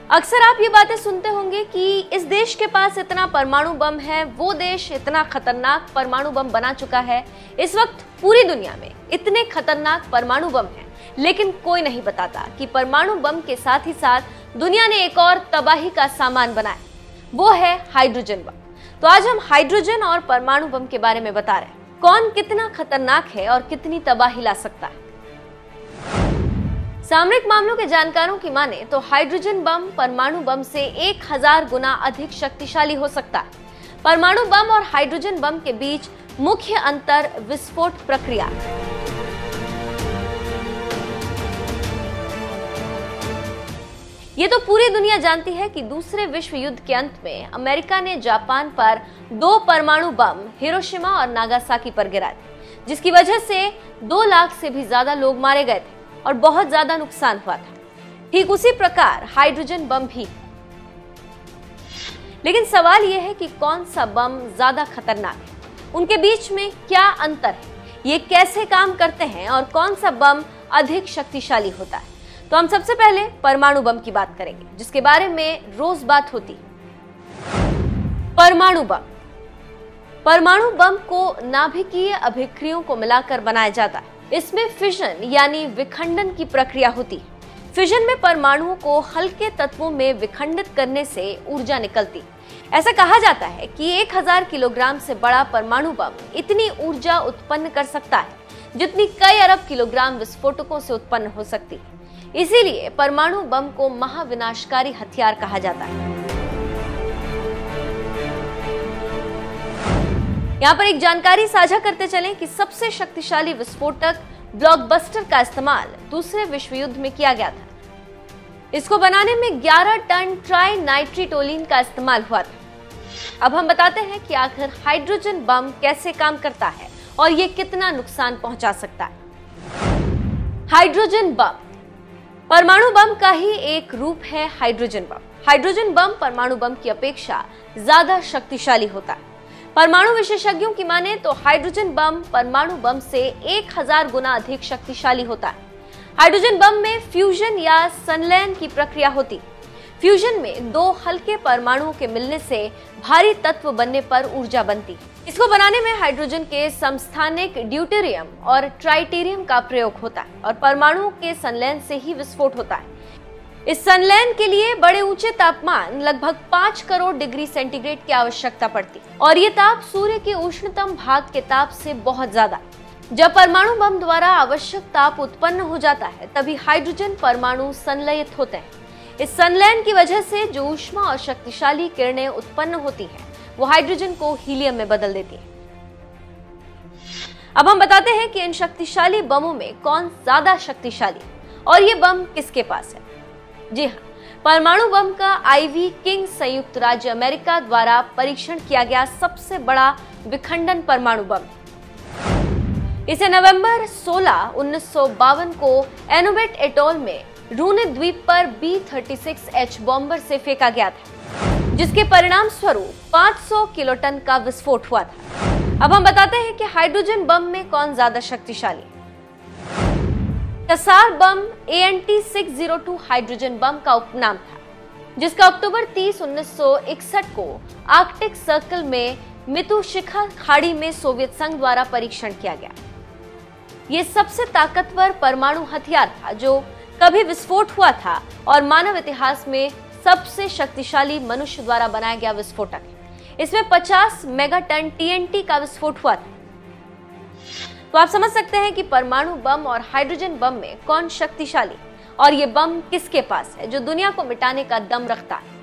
अक्सर आप ये बातें सुनते होंगे कि इस देश के पास इतना परमाणु बम है, वो देश इतना खतरनाक परमाणु बम बना चुका है। इस वक्त पूरी दुनिया में इतने खतरनाक परमाणु बम हैं, लेकिन कोई नहीं बताता कि परमाणु बम के साथ ही साथ दुनिया ने एक और तबाही का सामान बनाया, वो है हाइड्रोजन बम। तो आज हम हाइड्रोजन और परमाणु बम के बारे में बता रहे हैं, कौन कितना खतरनाक है और कितनी तबाही ला सकता है। सामरिक मामलों के जानकारों की माने तो हाइड्रोजन बम परमाणु बम से 1000 गुना अधिक शक्तिशाली हो सकता है। परमाणु बम और हाइड्रोजन बम के बीच मुख्य अंतर विस्फोट प्रक्रिया। ये तो पूरी दुनिया जानती है कि दूसरे विश्व युद्ध के अंत में अमेरिका ने जापान पर 2 परमाणु बम हिरोशिमा और नागासाकी पर गिराए थे, जिसकी वजह से 2 लाख से भी ज्यादा लोग मारे गए थे और बहुत ज्यादा नुकसान हुआ था। ठीक उसी प्रकार हाइड्रोजन बम भी। लेकिन सवाल यह है कि कौन सा बम ज्यादा खतरनाक है, उनके बीच में क्या अंतर है, ये कैसे काम करते हैं और कौन सा बम अधिक शक्तिशाली होता है। तो हम सबसे पहले परमाणु बम की बात करेंगे, जिसके बारे में रोज बात होती है। परमाणु बम। परमाणु बम को नाभिकीय अभिक्रियाओं को मिलाकर बनाया जाता है। इसमें फिजन यानी विखंडन की प्रक्रिया होती है। फिजन में परमाणुओं को हल्के तत्वों में विखंडित करने से ऊर्जा निकलती। ऐसा कहा जाता है कि 1000 किलोग्राम से बड़ा परमाणु बम इतनी ऊर्जा उत्पन्न कर सकता है जितनी कई अरब किलोग्राम विस्फोटकों से उत्पन्न हो सकती है। इसीलिए परमाणु बम को महाविनाशकारी हथियार कहा जाता है। यहाँ पर एक जानकारी साझा करते चलें कि सबसे शक्तिशाली विस्फोटक ब्लॉकबस्टर का इस्तेमाल दूसरे विश्व युद्ध में किया गया था। इसको बनाने में 11 टन ट्राई नाइट्रिटोलिन का इस्तेमाल हुआ था। अब हम बताते हैं कि आखिर हाइड्रोजन बम कैसे काम करता है और ये कितना नुकसान पहुंचा सकता है। Hydrogen bomb. परमाणु बम का ही एक रूप है हाइड्रोजन बम। हाइड्रोजन बम परमाणु बम की अपेक्षा ज्यादा शक्तिशाली होता है। परमाणु विशेषज्ञों की माने तो हाइड्रोजन बम परमाणु बम से 1000 गुना अधिक शक्तिशाली होता है। हाइड्रोजन बम में फ्यूजन या संलयन की प्रक्रिया होती। फ्यूजन में 2 हल्के परमाणुओं के मिलने से भारी तत्व बनने पर ऊर्जा बनती। इसको बनाने में हाइड्रोजन के समस्थानिक ड्यूटेरियम और ट्राइटेरियम का प्रयोग होता है और परमाणुओं के संलयन से ही विस्फोट होता है। इस संलयन के लिए बड़े ऊंचे तापमान लगभग 5 करोड़ डिग्री सेंटीग्रेड की आवश्यकता पड़ती और ये ताप सूर्य के उष्णतम भाग के ताप से बहुत ज्यादा। जब परमाणु बम द्वारा आवश्यक ताप उत्पन्न हो जाता है, तभी हाइड्रोजन परमाणु संलयित होते हैं। इस संलयन की वजह से जो ऊष्मा और शक्तिशाली किरणें उत्पन्न होती हैं, वो हाइड्रोजन को हीलियम में बदल देती है। अब हम बताते हैं कि इन शक्तिशाली बमों में कौन ज्यादा शक्तिशाली और ये बम किसके पास है। जी हाँ, परमाणु बम का आईवी किंग संयुक्त राज्य अमेरिका द्वारा परीक्षण किया गया सबसे बड़ा विखंडन परमाणु बम। इसे नवंबर 16, 1952 को एनोवेट एटोल में रूने द्वीप पर B-36H बॉम्बर से फेंका गया था, जिसके परिणाम स्वरूप 500 किलोटन का विस्फोट हुआ था। अब हम बताते हैं कि हाइड्रोजन बम में कौन ज्यादा शक्तिशाली। कसार बम ANT-602 हाइड्रोजन बम का उपनाम था, जिसका अक्टूबर 30, 1961 को आर्कटिक सर्कल में मितुशिखा खाड़ी में सोवियत संघ द्वारा परीक्षण किया गया। ये सबसे ताकतवर परमाणु हथियार था जो कभी विस्फोट हुआ था और मानव इतिहास में सबसे शक्तिशाली मनुष्य द्वारा बनाया गया विस्फोटक है। इसमें 50 मेगाटन TNT का विस्फोट हुआ था। तो आप समझ सकते हैं कि परमाणु बम और हाइड्रोजन बम में कौन शक्तिशाली और ये बम किसके पास है जो दुनिया को मिटाने का दम रखता है।